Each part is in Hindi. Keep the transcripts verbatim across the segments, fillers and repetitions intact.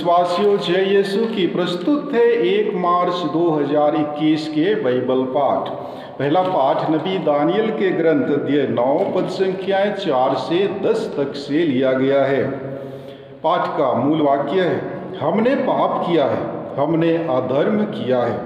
विश्वासियों, जय यीशु की प्रस्तुत है एक मार्च दो हज़ार इक्कीस के बाइबल पाठ। पहला पाठ नबी दानियल के ग्रंथ अध्याय नौ पद संख्याएं चार से दस तक से लिया गया है। पाठ का मूल वाक्य है, हमने पाप किया है, हमने अधर्म किया है।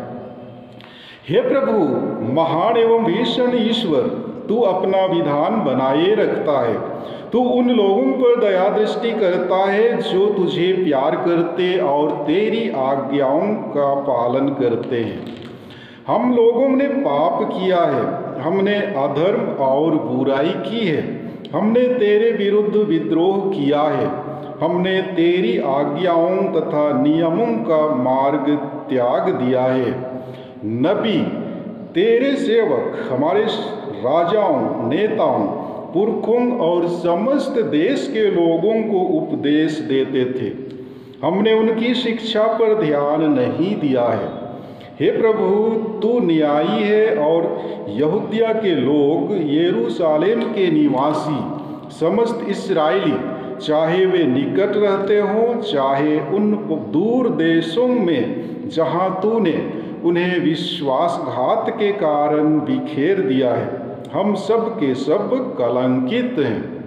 हे प्रभु, महान एवं भीषण ईश्वर, तू अपना विधान बनाए रखता है। तू उन लोगों पर दया दृष्टि करता है जो तुझे प्यार करते और तेरी आज्ञाओं का पालन करते हैं। हम लोगों ने पाप किया है, हमने अधर्म और बुराई की है, हमने तेरे विरुद्ध विद्रोह किया है, हमने तेरी आज्ञाओं तथा नियमों का मार्ग त्याग दिया है। नबी, तेरे सेवक हमारे राजाओं, नेताओं, पुरखों और समस्त देश के लोगों को उपदेश देते थे। हमने उनकी शिक्षा पर ध्यान नहीं दिया है। हे प्रभु, तू न्यायी है और यहूदिया के लोग, यरूशलेम के निवासी, समस्त इस्राएली, चाहे वे निकट रहते हों चाहे उन दूर देशों में जहाँ तूने उन्हें विश्वासघात के कारण बिखेर दिया है, हम सब के सब कलंकित हैं।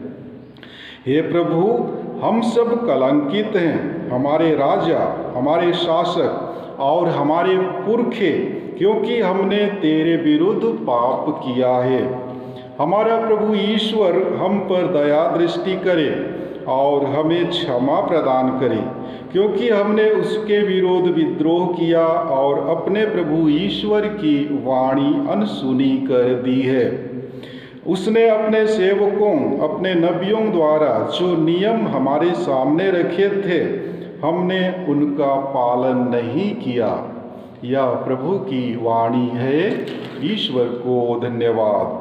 हे प्रभु, हम सब कलंकित हैं, हमारे राजा, हमारे शासक और हमारे पुरखे, क्योंकि हमने तेरे विरुद्ध पाप किया है। हमारा प्रभु ईश्वर हम पर दया दृष्टि करे और हमें क्षमा प्रदान करे, क्योंकि हमने उसके विरोध विद्रोह किया और अपने प्रभु ईश्वर की वाणी अनसुनी कर दी है। उसने अपने सेवकों, अपने नबियों द्वारा जो नियम हमारे सामने रखे थे, हमने उनका पालन नहीं किया। यह प्रभु की वाणी है। ईश्वर को धन्यवाद।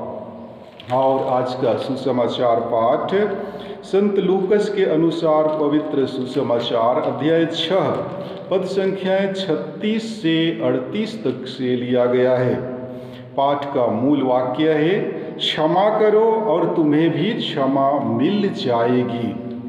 और आज का सुसमाचार पाठ संत लूकस के अनुसार पवित्र सुसमाचार अध्याय छह पद संख्याएं छत्तीस से अड़तीस तक से लिया गया है। पाठ का मूल वाक्य है, क्षमा करो और तुम्हें भी क्षमा मिल जाएगी।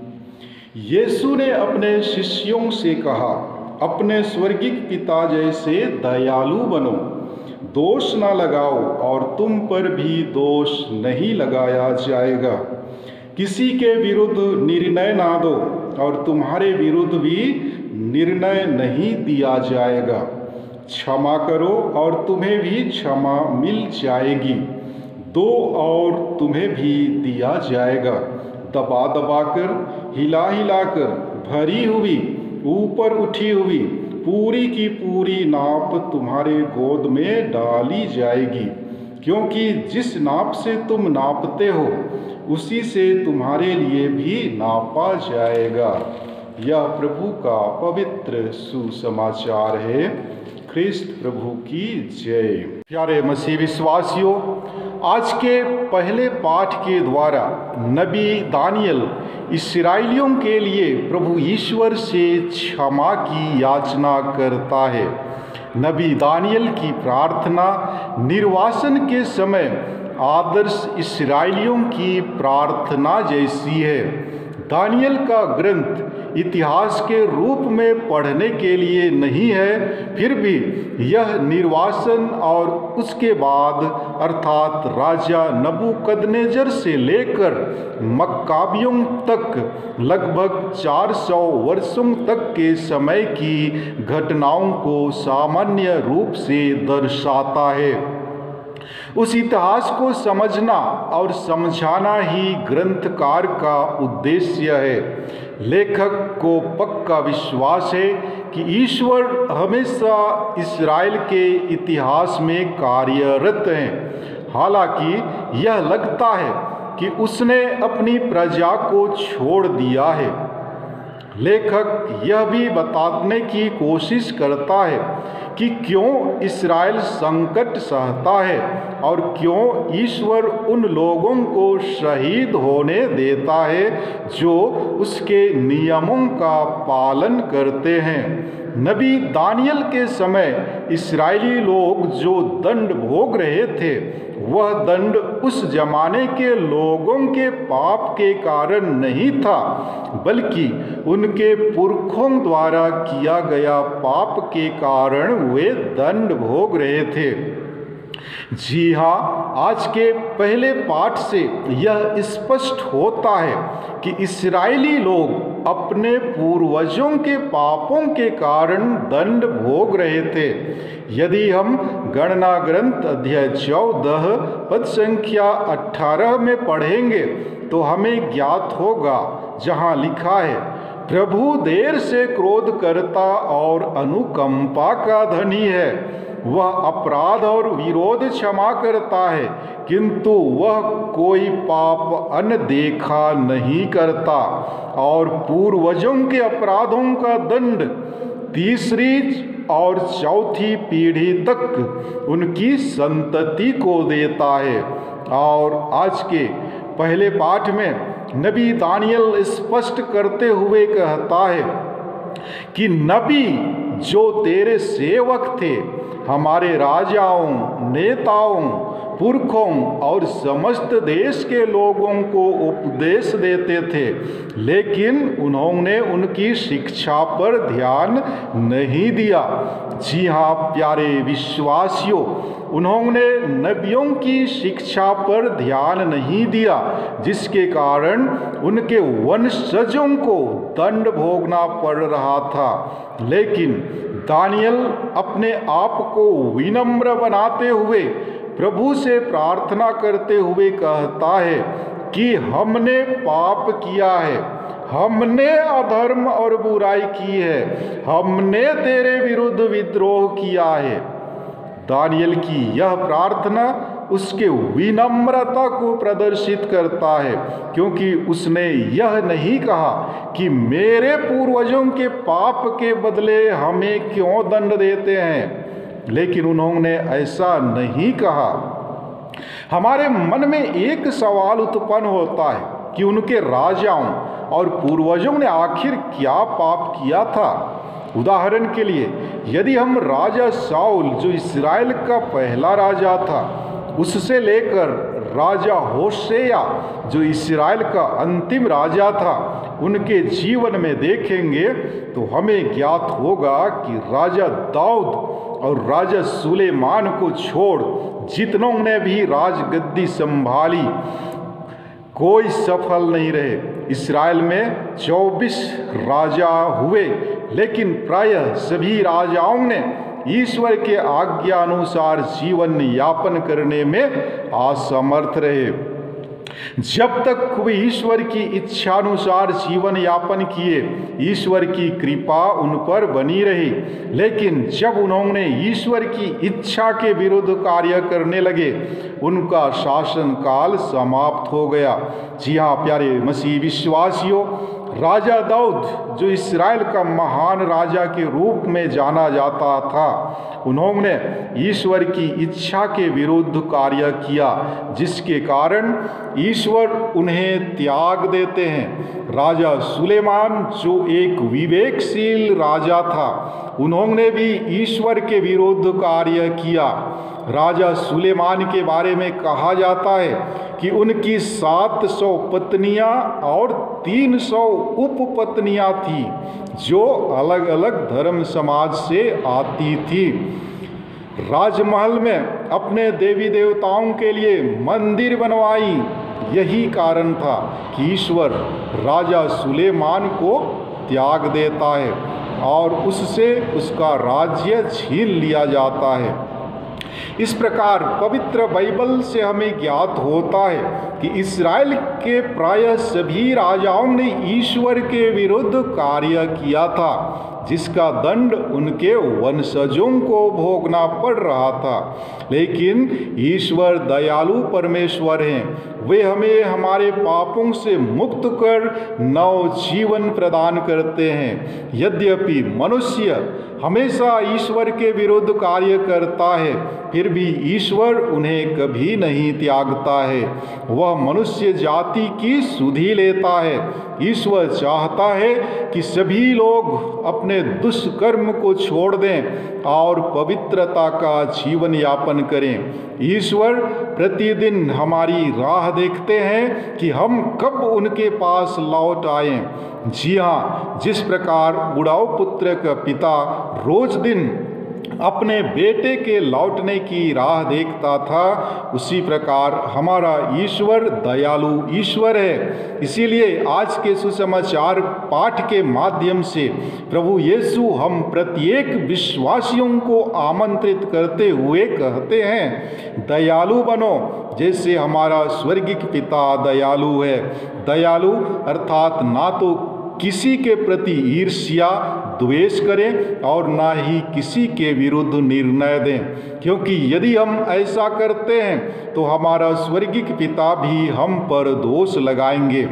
यीशु ने अपने शिष्यों से कहा, अपने स्वर्गिक पिता जैसे दयालु बनो, दोष न लगाओ और तुम पर भी दोष नहीं लगाया जाएगा। किसी के विरुद्ध निर्णय ना दो और तुम्हारे विरुद्ध भी निर्णय नहीं दिया जाएगा। क्षमा करो और तुम्हें भी क्षमा मिल जाएगी। दो और तुम्हें भी दिया जाएगा। दबा दबा कर, हिला हिला कर, भरी हुई, ऊपर उठी हुई पूरी की पूरी नाप तुम्हारे गोद में डाली जाएगी, क्योंकि जिस नाप से तुम नापते हो उसी से तुम्हारे लिए भी नापा जाएगा। यह प्रभु का पवित्र सुसमाचार है। ख्रिस्त प्रभु की जय। प्यारे मसीह विश्वासियों, आज के पहले पाठ के द्वारा नबी दानियल इस्राएलियों के लिए प्रभु ईश्वर से क्षमा की याचना करता है। नबी दानियल की प्रार्थना निर्वासन के समय आदर्श इस्राएलियों की प्रार्थना जैसी है। दानियल का ग्रंथ इतिहास के रूप में पढ़ने के लिए नहीं है, फिर भी यह निर्वासन और उसके बाद अर्थात राजा नबूकदनेजर से लेकर मक्काबियों तक लगभग चार सौ वर्षों तक के समय की घटनाओं को सामान्य रूप से दर्शाता है। उस इतिहास को समझना और समझाना ही ग्रंथकार का उद्देश्य है। लेखक को पक्का विश्वास है कि ईश्वर हमेशा इस्राएल के इतिहास में कार्यरत हैं। हालांकि यह लगता है कि उसने अपनी प्रजा को छोड़ दिया है। लेखक यह भी बताने की कोशिश करता है कि क्यों इस्राएल संकट सहता है और क्यों ईश्वर उन लोगों को शहीद होने देता है जो उसके नियमों का पालन करते हैं। नबी दानियल के समय इस्राएली लोग जो दंड भोग रहे थे, वह दंड उस जमाने के लोगों के पाप के कारण नहीं था, बल्कि उनके पुरखों द्वारा किया गया पाप के कारण वे दंड भोग रहे थे। जी हाँ, आज के पहले पाठ से यह स्पष्ट होता है कि इस्राएली लोग अपने पूर्वजों के पापों के कारण दंड भोग रहे थे। यदि हम गणना ग्रंथ अध्याय चौदह पद संख्या अठारह में पढ़ेंगे तो हमें ज्ञात होगा, जहाँ लिखा है, प्रभु देर से क्रोध करता और अनुकंपा का धनी है, वह अपराध और विरोध क्षमा करता है, किंतु वह कोई पाप अनदेखा नहीं करता, और पूर्वजों के अपराधों का दंड तीसरी और चौथी पीढ़ी तक उनकी संतति को देता है। और आज के पहले पाठ में नबी दानियल स्पष्ट करते हुए कहता है कि नबी जो तेरे सेवक थे, हमारे राजाओं, नेताओं, पुरखों और समस्त देश के लोगों को उपदेश देते थे, लेकिन उन्होंने उनकी शिक्षा पर ध्यान नहीं दिया। जी हाँ प्यारे विश्वासियों, उन्होंने नबियों की शिक्षा पर ध्यान नहीं दिया, जिसके कारण उनके वंशजों को दंड भोगना पड़ रहा था। लेकिन दानियल अपने आप को विनम्र बनाते हुए प्रभु से प्रार्थना करते हुए कहता है कि हमने पाप किया है, हमने अधर्म और बुराई की है, हमने तेरे विरुद्ध विद्रोह किया है। दानियल की यह प्रार्थना उसके विनम्रता को प्रदर्शित करता है, क्योंकि उसने यह नहीं कहा कि मेरे पूर्वजों के पाप के बदले हमें क्यों दंड देते हैं, लेकिन उन्होंने ऐसा नहीं कहा। हमारे मन में एक सवाल उत्पन्न होता है कि उनके राजाओं और पूर्वजों ने आखिर क्या पाप किया था। उदाहरण के लिए, यदि हम राजा शाऊल जो इस्राएल का पहला राजा था, उससे लेकर राजा होशेया जो इस्राएल का अंतिम राजा था, उनके जीवन में देखेंगे तो हमें ज्ञात होगा कि राजा दाऊद और राजा सुलेमान को छोड़ जितनों ने भी राजगद्दी संभाली, कोई सफल नहीं रहे। इस्राएल में चौबीस राजा हुए, लेकिन प्रायः सभी राजाओं ने ईश्वर के आज्ञा अनुसार जीवन यापन करने में असमर्थ रहे। जब तक वे ईश्वर की इच्छानुसार जीवन यापन किए, ईश्वर की कृपा उन पर बनी रही। लेकिन जब उन्होंने ईश्वर की इच्छा के विरुद्ध कार्य करने लगे, उनका शासन काल समाप्त हो गया। जी हाँ प्यारे मसीह विश्वासियों, राजा दाऊद जो इस्राएल का महान राजा के रूप में जाना जाता था, उन्होंने ईश्वर की इच्छा के विरुद्ध कार्य किया, जिसके कारण ईश्वर उन्हें त्याग देते हैं। राजा सुलेमान जो एक विवेकशील राजा था, उन्होंने भी ईश्वर के विरुद्ध कार्य किया। राजा सुलेमान के बारे में कहा जाता है कि उनकी सात सौ पत्नियां और तीन सौ उपपत्नियां थी, जो अलग अलग धर्म समाज से आती थी। राजमहल में अपने देवी देवताओं के लिए मंदिर बनवाई। यही कारण था कि ईश्वर राजा सुलेमान को त्याग देता है और उससे उसका राज्य छीन लिया जाता है। इस प्रकार पवित्र बाइबल से हमें ज्ञात होता है कि इस्राएल के प्रायः सभी राजाओं ने ईश्वर के विरुद्ध कार्य किया था, जिसका दंड उनके वंशजों को भोगना पड़ रहा था। लेकिन ईश्वर दयालु परमेश्वर हैं। वे हमें हमारे पापों से मुक्त कर नव जीवन प्रदान करते हैं। यद्यपि मनुष्य हमेशा ईश्वर के विरुद्ध कार्य करता है, फिर भी ईश्वर उन्हें कभी नहीं त्यागता है। वह मनुष्य जाति की सुधि लेता है। ईश्वर चाहता है कि सभी लोग अपने दुष्कर्म को छोड़ दें और पवित्रता का जीवन यापन करें। ईश्वर प्रतिदिन हमारी राह देखते हैं कि हम कब उनके पास लौट आएं। जी हाँ, जिस प्रकार बुढ़ाऊ पुत्र का पिता रोज दिन अपने बेटे के लौटने की राह देखता था, उसी प्रकार हमारा ईश्वर दयालु ईश्वर है। इसीलिए आज के सुसमाचार पाठ के माध्यम से प्रभु यीशु हम प्रत्येक विश्वासियों को आमंत्रित करते हुए कहते हैं, दयालु बनो जैसे हमारा स्वर्गिक पिता दयालु है। दयालु अर्थात ना तो किसी के प्रति ईर्ष्या द्वेष करें और ना ही किसी के विरुद्ध निर्णय दें, क्योंकि यदि हम ऐसा करते हैं तो हमारा स्वर्गिक पिता भी हम पर दोष लगाएंगे।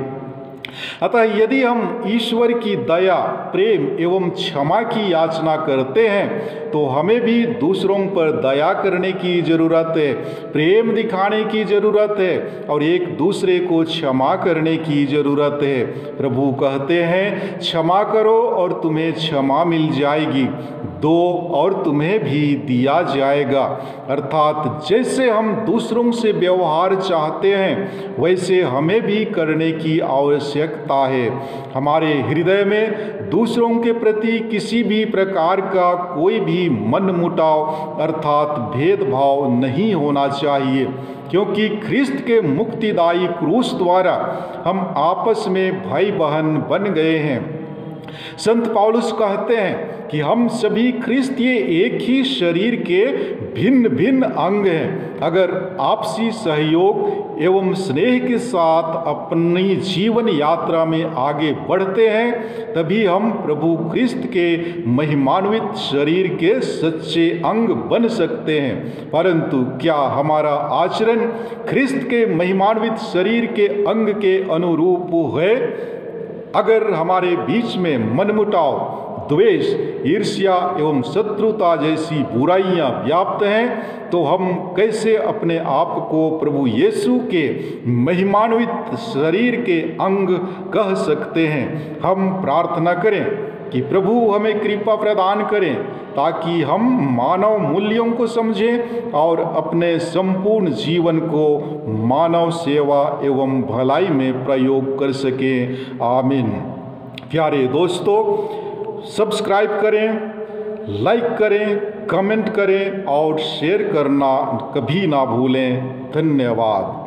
अतः यदि हम ईश्वर की दया, प्रेम एवं क्षमा की याचना करते हैं तो हमें भी दूसरों पर दया करने की जरूरत है, प्रेम दिखाने की जरूरत है और एक दूसरे को क्षमा करने की जरूरत है। प्रभु कहते हैं, क्षमा करो और तुम्हें क्षमा मिल जाएगी, दो और तुम्हें भी दिया जाएगा। अर्थात जैसे हम दूसरों से व्यवहार चाहते हैं वैसे हमें भी करने की आवश्यकता है। हमारे हृदय में दूसरों के प्रति किसी भी प्रकार का कोई भी मनमुटाव अर्थात भेदभाव नहीं होना चाहिए, क्योंकि ख्रिस्त के मुक्तिदायी क्रूस द्वारा हम आपस में भाई बहन बन गए हैं। संत पौलुस कहते हैं कि हम सभी ख्रिस्तीय एक ही शरीर के भिन्न भिन्न अंग हैं। अगर आपसी सहयोग एवं स्नेह के साथ अपनी जीवन यात्रा में आगे बढ़ते हैं तभी हम प्रभु ख्रिस्त के महिमान्वित शरीर के सच्चे अंग बन सकते हैं। परंतु क्या हमारा आचरण ख्रिस्त के महिमान्वित शरीर के अंग के अनुरूप है? अगर हमारे बीच में मनमुटाव, द्वेष, ईर्ष्या एवं शत्रुता जैसी बुराइयां व्याप्त हैं तो हम कैसे अपने आप को प्रभु यीशु के महिमान्वित शरीर के अंग कह सकते हैं? हम प्रार्थना करें कि प्रभु हमें कृपा प्रदान करें ताकि हम मानव मूल्यों को समझें और अपने संपूर्ण जीवन को मानव सेवा एवं भलाई में प्रयोग कर सकें। आमीन। प्यारे दोस्तों, सब्सक्राइब करें, लाइक करें, कमेंट करें और शेयर करना कभी ना भूलें। धन्यवाद।